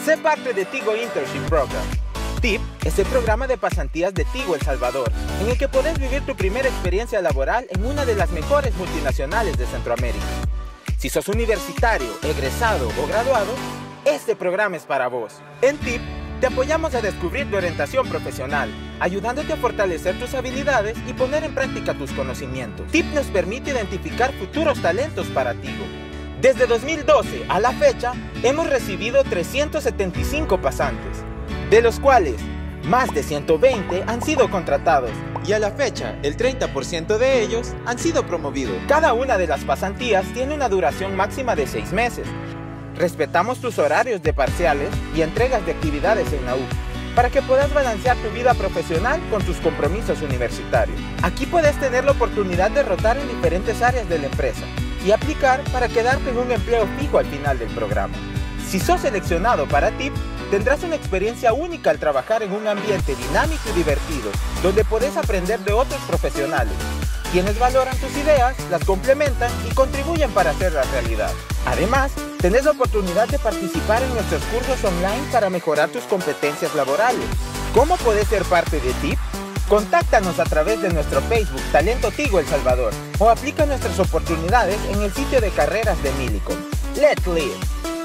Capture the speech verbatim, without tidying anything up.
Sé parte de Tigo Internship Program. T I P es el programa de pasantías de Tigo El Salvador, en el que podés vivir tu primera experiencia laboral en una de las mejores multinacionales de Centroamérica. Si sos universitario, egresado o graduado, este programa es para vos. En T I P te apoyamos a descubrir tu orientación profesional, ayudándote a fortalecer tus habilidades y poner en práctica tus conocimientos. T I P nos permite identificar futuros talentos para Tigo. Desde dos mil doce a la fecha, hemos recibido trescientos setenta y cinco pasantes, de los cuales más de ciento veinte han sido contratados y a la fecha el treinta por ciento de ellos han sido promovidos. Cada una de las pasantías tiene una duración máxima de seis meses. Respetamos tus horarios de parciales y entregas de actividades en la U para que puedas balancear tu vida profesional con tus compromisos universitarios. Aquí puedes tener la oportunidad de rotar en diferentes áreas de la empresa y aplicar para quedarte en un empleo fijo al final del programa. Si sos seleccionado para T I P, tendrás una experiencia única al trabajar en un ambiente dinámico y divertido, donde podés aprender de otros profesionales, quienes valoran tus ideas, las complementan y contribuyen para hacerlas realidad. Además, tenés la oportunidad de participar en nuestros cursos online para mejorar tus competencias laborales. ¿Cómo podés ser parte de T I P? Contáctanos a través de nuestro Facebook Talento Tigo El Salvador o aplica nuestras oportunidades en el sitio de carreras de Millicom. Let's live!